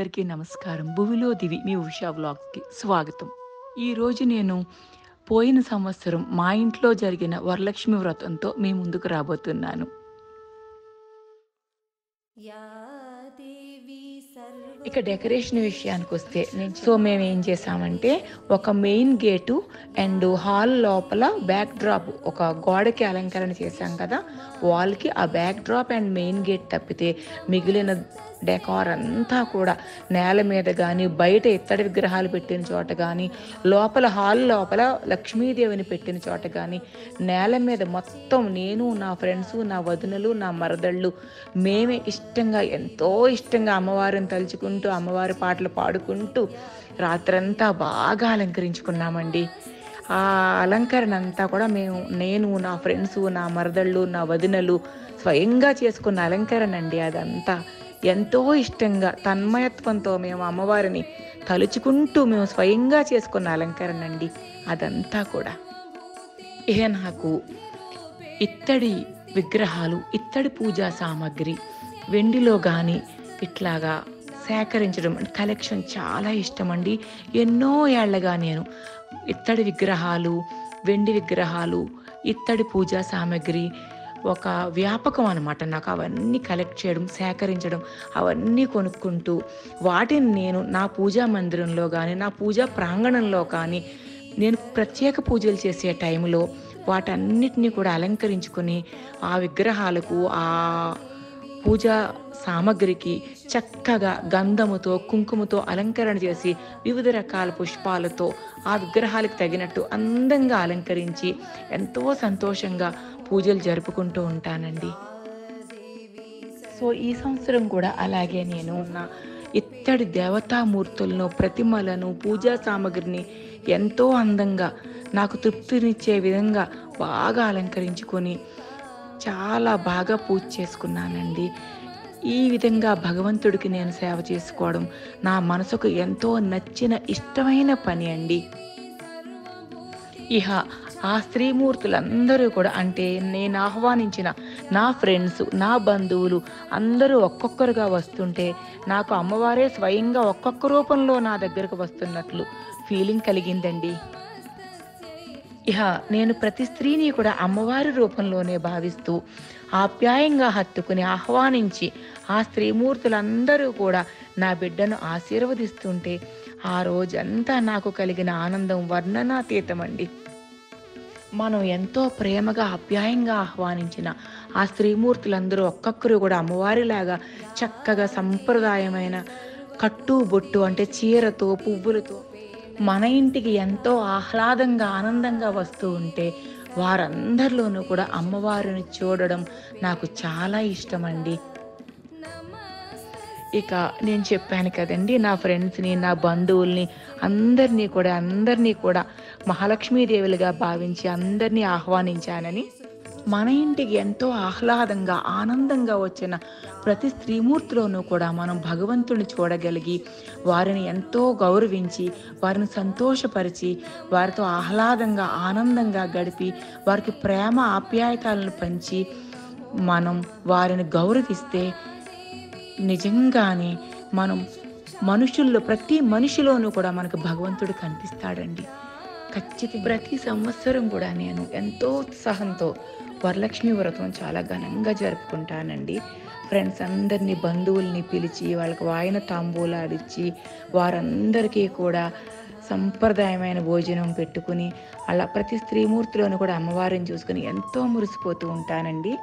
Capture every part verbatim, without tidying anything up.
అందరికీ నమస్కారం. 'భువిలో దివి' మీ ఉషా వ్లాగ్స్‌కి స్వాగతం. ఈరోజు నేను పోయిన సంవత్సరం మా ఇంట్లో జరిగిన వరలక్ష్మి వ్రతంతో మీ ముందుకు రాబోతున్నాను. ఇక డెకరేషన్ విషయానికొస్తే నేను సో మేమేం చేసామంటే ఒక మెయిన్ గేటు అండ్ హాల్ లోపల బ్యాక్ డ్రాప్ ఒక గోడకి అలంకరణ చేశాం కదా, వాల్‌కి ఆ back drop and main gate తప్పితే మిగిలిన డెకార్ అంతా కూడా నేల మీద గానీ, బయట ఇత్తడి విగ్రహాలు పెట్టిన చోట గానీ, లోపల హాల్ లోపల లక్ష్మీదేవిని పెట్టిన చోట గానీ, నేల మీద మొత్తం నేను, నా ఫ్రెండ్సు, నా వదినలు, నా మరదళ్ళు మేమే ఇష్టంగా ఎంతో ఇష్టంగా అమ్మవారిని తలుచుకుంటూ, అమ్మవారి పాటలు పాడుకుంటూ రాత్రంతా బాగా అలంకరించుకున్నామండి. ఆ అలంకరణ అంతా కూడా మేము నేను, నా ఫ్రెండ్సు, నా మరదళ్ళు, నా వదినలు స్వయంగా చేసుకున్న అలంకరణ అండి అదంతా. ఎంతో ఇష్టంగా తన్మయత్వంతో మేము అమ్మవారిని తలుచుకుంటూ మేము స్వయంగా చేసుకున్న అలంకరణ అండి అదంతా కూడా. ఇక నాకు ఇత్తడి విగ్రహాలు, ఇత్తడి పూజా సామాగ్రి వెండిలో కానీ ఇట్లాగా సేకరించడం కలెక్షన్ చాలా ఇష్టం అండి. ఎన్నో ఏళ్లగా నేను ఇత్తడి విగ్రహాలు, వెండి విగ్రహాలు, ఇత్తడి పూజా సామాగ్రి ఒక వ్యాపకం అనమాట నాకు. అవన్నీ కలెక్ట్ చేయడం, సేకరించడం, అవన్నీ కొనుక్కుంటూ వాటిని నేను నా పూజా మందిరంలో కానీ, నా పూజా ప్రాంగణంలో కానీ నేను ప్రత్యేక పూజలు చేసే టైంలో వాటన్నిటిని కూడా అలంకరించుకొని ఆ విగ్రహాలకు, ఆ పూజా సామగ్రికి చక్కగా గంధముతో, కుంకుమతో అలంకరణ చేసి వివిధ రకాల పుష్పాలతో ఆ విగ్రహాలకు తగినట్టు అందంగా అలంకరించి ఎంతో సంతోషంగా పూజలు జరుపుకుంటూ ఉంటానండి. సో ఈ సంవత్సరం కూడా అలాగే నేను నా ఇత్తడి దేవతామూర్తులను, ప్రతిమలను, పూజా సామగ్రిని ఎంతో అందంగా నాకు తృప్తినిచ్చే విధంగా బాగా అలంకరించుకొని చాలా బాగా పూజ చేసుకున్నానండి. ఈ విధంగా భగవంతుడికి నేను సేవ చేసుకోవడం నా మనసుకు ఎంతో నచ్చిన ఇష్టమైన పని అండి. ఇహ ఆ స్త్రీమూర్తులందరూ కూడా అంటే నేను ఆహ్వానించిన నా ఫ్రెండ్స్, నా బంధువులు అందరూ ఒక్కొక్కరుగా వస్తుంటే నాకు అమ్మవారే స్వయంగా ఒక్కొక్క రూపంలో నా దగ్గరకు వస్తున్నట్లు ఫీలింగ్ కలిగిందండి. ఇహ నేను ప్రతి స్త్రీని కూడా అమ్మవారి రూపంలోనే భావిస్తూ ఆప్యాయంగా హత్తుకుని ఆహ్వానించి ఆ స్త్రీమూర్తులందరూ కూడా నా బిడ్డను ఆశీర్వదిస్తుంటే ఆ రోజంతా నాకు కలిగిన ఆనందం వర్ణనాతీతమండి. మనం ఎంతో ప్రేమగా ఆప్యాయంగా ఆహ్వానించిన ఆ స్త్రీమూర్తులందరూ ఒక్కొక్కరు కూడా అమ్మవారిలాగా చక్కగా సంప్రదాయమైన కట్టు బొట్టు అంటే చీరతో, పువ్వులతో మన ఇంటికి ఎంతో ఆహ్లాదంగా ఆనందంగా వస్తూ ఉంటే వారందరిలోనూ కూడా అమ్మవారిని చూడడం నాకు చాలా ఇష్టమండి. ఇక నేను చెప్పాను కదండి, నా ఫ్రెండ్స్ని, నా బంధువుల్ని అందరినీ కూడా అందరినీ కూడా మహాలక్ష్మీదేవులుగా భావించి అందరినీ ఆహ్వానించానని. మన ఇంటికి ఎంతో ఆహ్లాదంగా ఆనందంగా వచ్చిన ప్రతి స్త్రీమూర్తిలోనూ కూడా మనం భగవంతుని చూడగలిగి వారిని ఎంతో గౌరవించి వారిని సంతోషపరిచి వారితో ఆహ్లాదంగా ఆనందంగా గడిపి వారికి ప్రేమ ఆప్యాయతలను పంచి మనం వారిని గౌరవిస్తే నిజంగానే మనం మనుషుల్లో ప్రతి మనిషిలోనూ కూడా మనకు భగవంతుడు కనిపిస్తాడండి. ఖచ్చితంగా ప్రతి సంవత్సరం కూడా నేను ఎంతో ఉత్సాహంతో వరలక్ష్మి వ్రతం చాలా ఘనంగా జరుపుకుంటానండి. ఫ్రెండ్స్ అందరినీ, బంధువుల్ని పిలిచి వాళ్ళకి వాయన తాంబూలాడిచ్చి వారందరికీ కూడా సంప్రదాయమైన భోజనం పెట్టుకుని అలా ప్రతి స్త్రీమూర్తిలోనూ కూడా అమ్మవారిని చూసుకుని ఎంతో మురిసిపోతూ ఉంటానండి.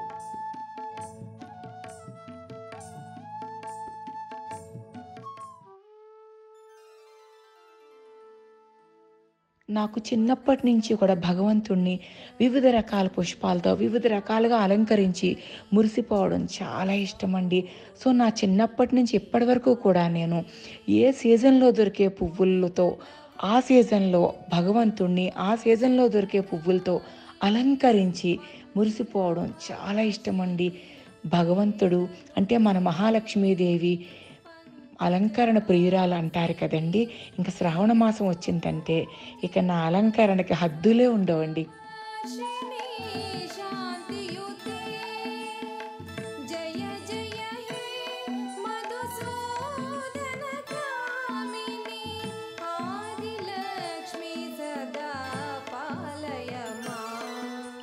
నాకు చిన్నప్పటి నుంచి కూడా భగవంతుణ్ణి వివిధ రకాల పుష్పాలతో వివిధ రకాలుగా అలంకరించి మురిసిపోవడం చాలా ఇష్టమండి. సో నా చిన్నప్పటి నుంచి ఇప్పటి వరకు కూడా నేను ఏ సీజన్లో దొరికే పువ్వులతో ఆ సీజన్లో భగవంతుణ్ణి ఆ సీజన్లో దొరికే పువ్వులతో అలంకరించి మురిసిపోవడం చాలా ఇష్టమండి. భగవంతుడు అంటే మన మహాలక్ష్మీదేవి అలంకరణ ప్రియురాలు అంటారు కదండి. ఇంకా శ్రావణ మాసం వచ్చిందంటే ఇక నా అలంకరణకి హద్దులే ఉండవండి.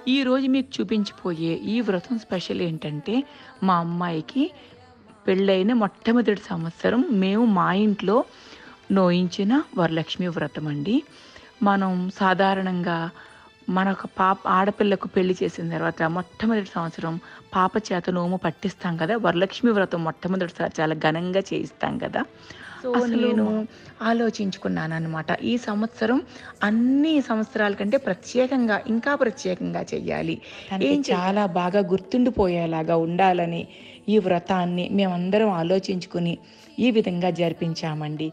ఈరోజు మీకు చూపించిపోయే ఈ వ్రతం స్పెషల్ ఏంటంటే, మా అమ్మాయికి పెళ్ళైన మొట్టమొదటి సంవత్సరం మేము మా ఇంట్లో నోయించిన వరలక్ష్మి వ్రతం అండి. మనం సాధారణంగా మనొక పాప ఆడపిల్లకు పెళ్లి చేసిన తర్వాత మొట్టమొదటి సంవత్సరం పాప చేత నోము పట్టిస్తాం కదా! వరలక్ష్మి వ్రతం మొట్టమొదటిసారి చాలా ఘనంగా చేయిస్తాం కదా! సో, నేను ఆలోచించుకున్నాననమాట. ఈ సంవత్సరం అన్ని సంవత్సరాల కంటే ప్రత్యేకంగా, ఇంకా ప్రత్యేకంగా చెయ్యాలి. ఏం చాలా బాగా గుర్తుండిపోయేలాగా ఉండాలని ఈ వ్రతాన్ని మేమందరం ఆలోచించుకుని ఈ విధంగా జరిపించామండి.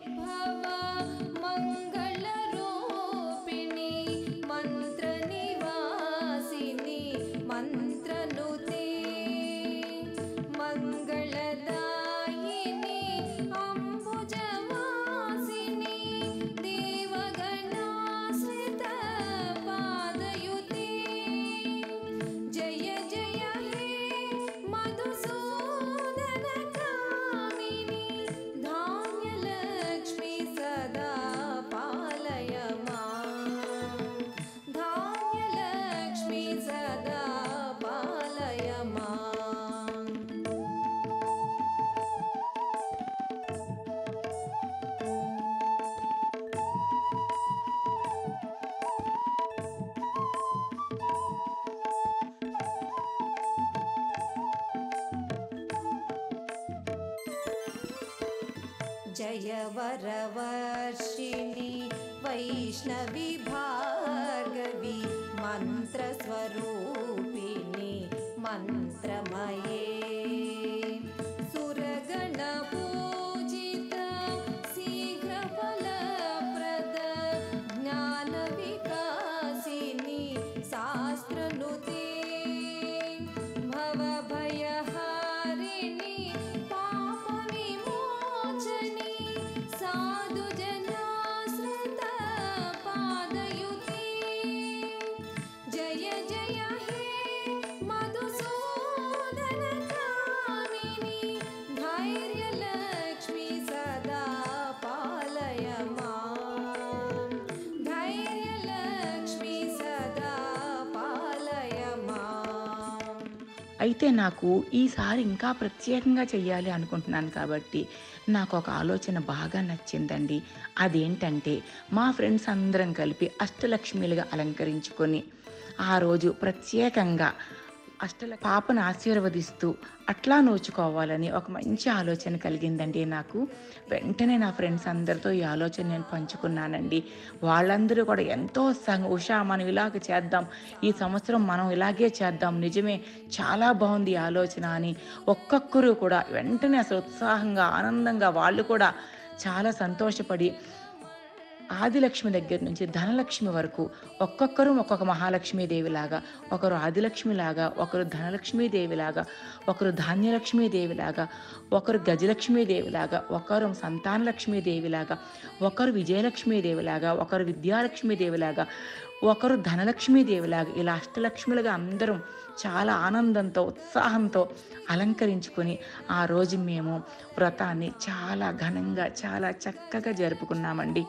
जय वरवर्षिणि वैष्णवी भार्गवी मंत्रस्वरूपिणि मंत्रमये सुरगणपूजित शीघ्रफलप्रद ज्ञानविकासिनि शास्त्रनुते भवभयहारिणि అయితే నాకు ఈసారి ఇంకా ప్రత్యేకంగా చెయ్యాలి అనుకుంటున్నాను కాబట్టి నాకు ఒక ఆలోచన బాగా నచ్చిందండి. అదేంటంటే, మా ఫ్రెండ్స్ అందరం కలిపి అష్టలక్ష్మిలుగా అలంకరించుకొని ఆ రోజు ప్రత్యేకంగా అష్టల పాపను ఆశీర్వదిస్తూ అట్లా నోచుకోవాలని ఒక మంచి ఆలోచన కలిగిందండి నాకు. వెంటనే నా ఫ్రెండ్స్ అందరితో ఈ ఆలోచన నేను పంచుకున్నానండి. వాళ్ళందరూ కూడా ఎంతో ఉత్సాహంగా, ఉషా మనం ఇలాగ చేద్దాం, ఈ సంవత్సరం మనం ఇలాగే చేద్దాం, నిజమే చాలా బాగుంది ఈ ఆలోచన అని ఒక్కొక్కరు కూడా వెంటనే అసలు ఉత్సాహంగా, ఆనందంగా వాళ్ళు కూడా చాలా సంతోషపడి ఆదిలక్ష్మి దగ్గర నుంచి ధనలక్ష్మి వరకు ఒక్కొక్కరు ఒక్కొక్క మహాలక్ష్మీదేవిలాగా, ఒకరు ఆదిలక్ష్మిలాగా, ఒకరు ధనలక్ష్మీదేవిలాగా, ఒకరు ధాన్యలక్ష్మీదేవిలాగా, ఒకరు గజలక్ష్మీదేవిలాగా, ఒకరు సంతానలక్ష్మీదేవిలాగా, ఒకరు విజయలక్ష్మీదేవిలాగా, ఒకరు విద్యాలక్ష్మీదేవిలాగా, ఒకరు ధనలక్ష్మీదేవిలాగా, ఇలా అష్టలక్ష్ములుగా అందరం చాలా ఆనందంతో, ఉత్సాహంతో అలంకరించుకొని ఆ రోజు మేము వ్రతాన్ని చాలా ఘనంగా, చాలా చక్కగా జరుపుకున్నామండి.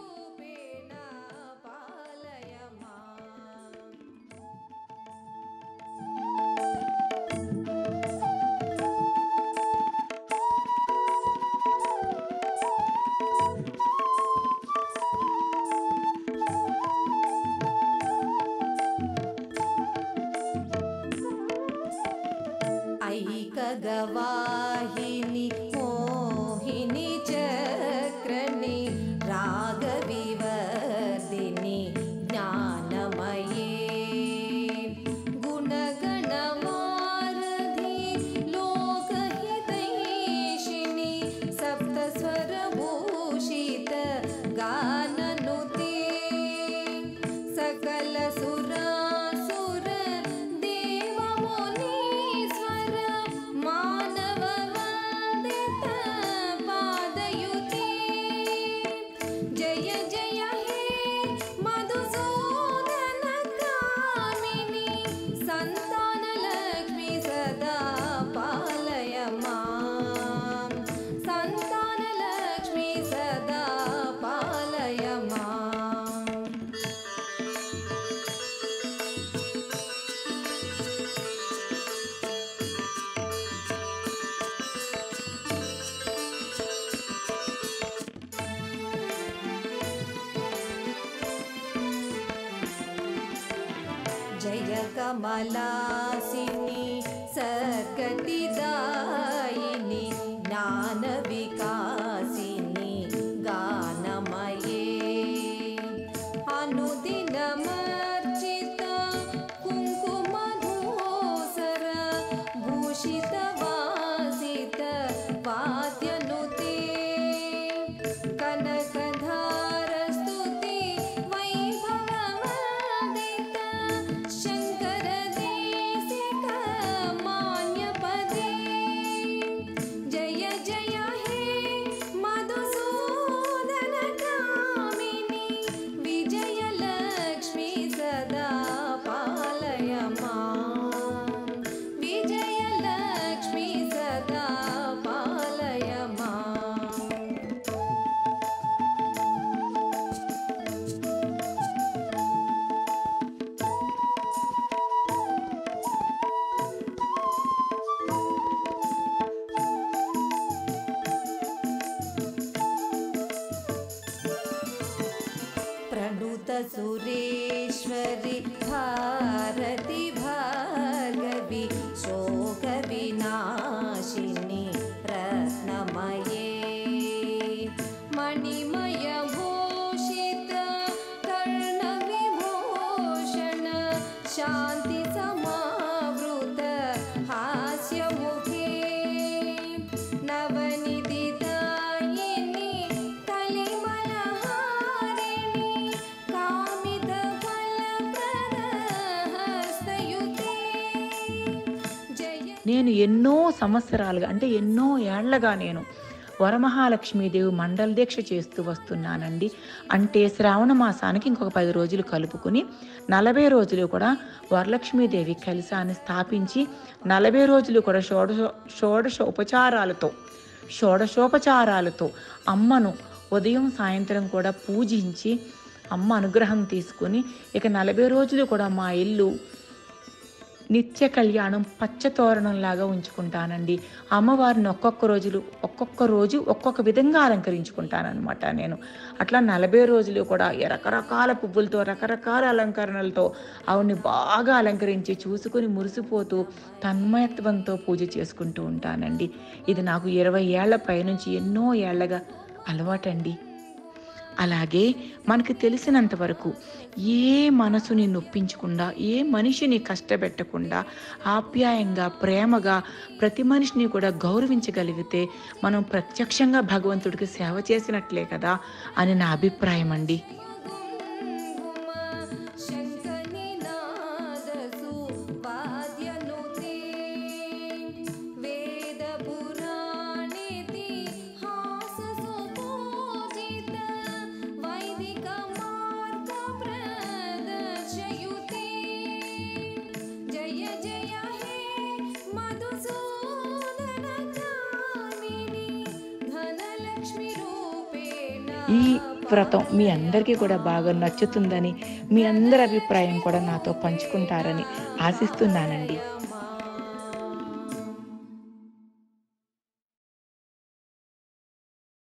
ऐकगवाहिनि मोहिनि चक्रनि रागविवर्धिनि ज्ञानमये गुणगणवारधि लोकहितैषिणि सप्तस्वरभूषित गाननुते सकलसुरा मानव जय कमलासिनी सद्गतिदायिनी ज्ञानविकासिनी गानमये अनुदिनमर्चिता कुङ्कुमधूसर भूषितवासित वाद्यनुते कनकधारस्तुति वैभववन्दित शङ्करदेशिक मान्यपदे जय जय हे मधुसूदनकामिनि विजयलक्ष्मी सदा पालय मां विजयलक्ष्मी सदा पालय मां प्रणुत सुरेश्वरि भारती भार्गवी शोकविनाशिनी रत्नमये मणिमय भूषित कर्णविभूषण शान्ति समावृत हास्यमुखे नवनिधिदायिनी कलिमलहारिणी कामितफलप्रदहस्तयुते जय నేను ఎన్నో సంవత్సరాలుగా అంటే ఎన్నో ఏళ్లగా నేను వరమహాలక్ష్మీదేవి మండల దీక్ష చేస్తూ వస్తున్నానండి. అంటే శ్రావణ మాసానికి ఇంకొక పది రోజులు కలుపుకుని నలభై రోజులు కూడా వరలక్ష్మీదేవి కలశాన్ని స్థాపించి నలభై రోజులు కూడా షోడశ షోడశ ఉపచారాలతో షోడశోపచారాలతో అమ్మను ఉదయం సాయంత్రం కూడా పూజించి అమ్మ అనుగ్రహం తీసుకుని ఇక నలభై రోజులు కూడా మా ఇల్లు నిత్య కళ్యాణం పచ్చతోరణంలాగా ఉంచుకుంటానండి. అమ్మవారిని ఒక్కొక్క రోజులు ఒక్కొక్క రోజు ఒక్కొక్క విధంగా అలంకరించుకుంటానన్నమాట నేను. అట్లా నలభై రోజులు కూడా రకరకాల పువ్వులతో రకరకాల అలంకరణలతో ఆవిడ్ని బాగా అలంకరించి చూసుకుని మురిసిపోతూ తన్మయత్వంతో పూజ చేసుకుంటూ ఉంటానండి. ఇది నాకు ఇరవై ఏళ్ల పైనుంచి ఎన్నో ఏళ్లగా అలవాటండి. అలాగే మనకు తెలిసినంత వరకు ఏ మనసుని నొప్పించకుండా ఏ మనిషిని కష్టపెట్టకుండా ఆప్యాయంగా ప్రేమగా ప్రతి మనిషిని కూడా గౌరవించగలిగితే మనం ప్రత్యక్షంగా భగవంతుడికి సేవ చేసినట్లే కదా అని నా అభిప్రాయం అండి. शङ्खनिनादसु वाद्यनुते वेदपुराणेतिहाससु पूजित वैदिकमार्गप्रदर्शयुते जय जय हे मधुसूदनकामिनि धनलक्ष्मीरूपेण ఈ వ్రతం మీ అందరికీ కూడా బాగా నచ్చుతుందని, మీ అందరి అభిప్రాయం కూడా నాతో పంచుకుంటారని ఆశిస్తున్నానండి.